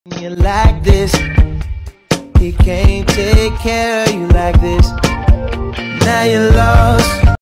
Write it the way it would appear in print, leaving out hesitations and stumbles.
You like this, he can't take care of you like this. Now you